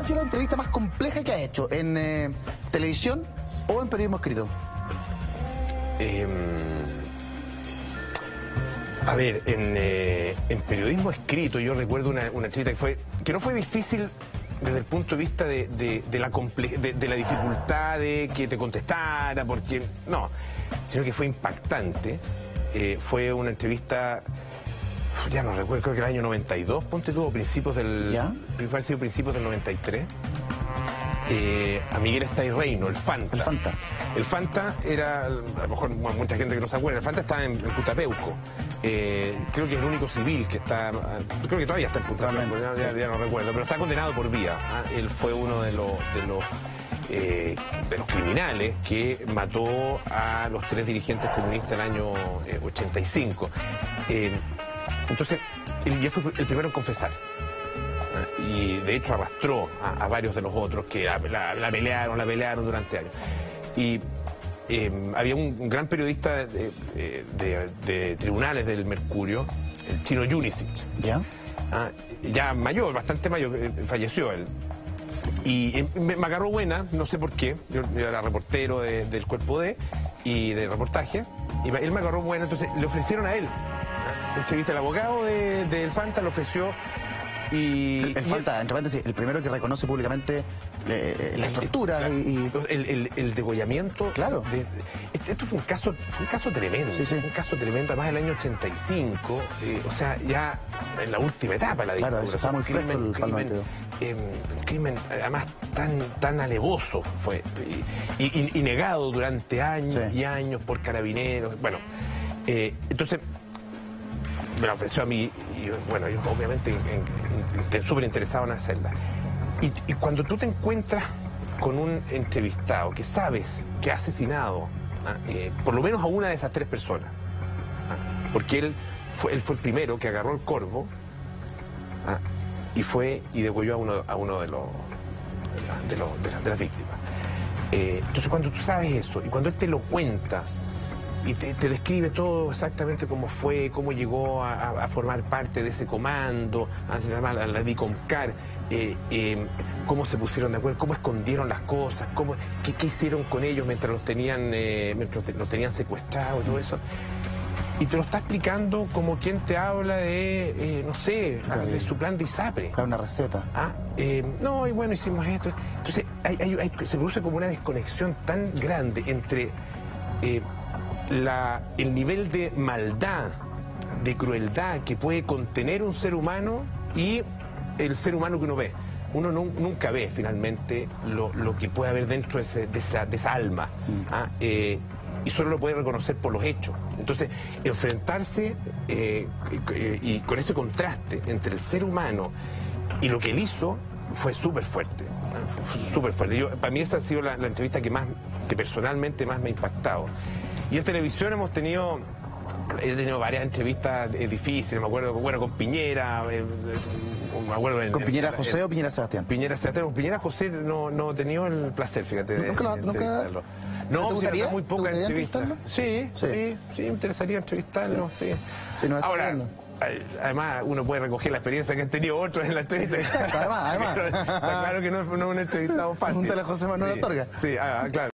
ha sido la entrevista más compleja que ha hecho? ¿En televisión o en periodismo escrito? A ver, en periodismo escrito yo recuerdo una entrevista que no fue difícil desde el punto de vista de la dificultad de que te contestara, porque no, sino que fue impactante. Fue una entrevista, ya no recuerdo, creo que el año 92, ponte tú, principios del 93. A Miguel Estayreino, el Fanta. El Fanta era, a lo mejor mucha gente que no se acuerda, el Fanta estaba en Putapeuco. Creo que es el único civil que está, creo que todavía está en Putapeuco, ya no recuerdo, pero está condenado por vía. Él fue uno de los criminales que mató a los 3 dirigentes comunistas el año 85. Entonces, él fue el primero en confesar. Y de hecho arrastró a varios de los otros que la pelearon durante años. Y había un gran periodista de tribunales del Mercurio, el chino Yunisic. Ya mayor, bastante mayor, falleció él. Y me agarró buena, no sé por qué. Yo era reportero del Cuerpo D y de reportaje. Y él me agarró buena, entonces le ofrecieron a él. Entrevista al abogado del Fanta, le ofreció. El Fanta, entre paréntesis, el primero que reconoce públicamente la tortura y... El degollamiento. Claro. Esto fue un caso tremendo. Sí. Un caso tremendo, además del año 85, o sea, ya en la última etapa de la dictadura. Claro, está muy fresco el Palma 22. Crimen, además, tan alevoso fue, y negado durante años y años por carabineros. Bueno, entonces... me la ofreció a mí y bueno, yo obviamente súper interesado en hacerla. Y cuando tú te encuentras con un entrevistado que sabes que ha asesinado por lo menos a una de esas 3 personas, porque él fue el primero que agarró el corvo y degolló a uno de las víctimas. Entonces cuando tú sabes eso y cuando él te lo cuenta y te describe todo exactamente cómo fue, cómo llegó a formar parte de ese comando, a la DICOMCAR, cómo se pusieron de acuerdo, cómo escondieron las cosas, qué hicieron con ellos mientras los tenían secuestrados y todo eso. Y te lo está explicando como quien te habla de, no sé, de su plan de ISAPRE. Una receta. No, y bueno, hicimos esto. Entonces, se produce como una desconexión tan grande entre... el nivel de maldad, de crueldad que puede contener un ser humano y el ser humano que uno ve. Uno nunca ve finalmente lo que puede haber dentro de esa alma. Y solo lo puede reconocer por los hechos. Entonces, enfrentarse y con ese contraste entre el ser humano y lo que él hizo fue súper fuerte. Súper fuerte. Para mí esa ha sido la entrevista que personalmente más me ha impactado. Y en televisión he tenido varias entrevistas difíciles, me acuerdo, bueno, con Piñera, ¿Con Piñera José o Piñera Sebastián? Piñera Sebastián, con Piñera José no he tenido el placer, fíjate. ¿Nunca? No, ¿Te muy pocas entrevistas. Sí, me interesaría entrevistarlo, sí. Ahora, además, uno puede recoger la experiencia que han tenido otros en la entrevista. Exacto, además. Está claro que no es un entrevistado fácil. Pregúntale a José Manuel Astorga. Sí, claro.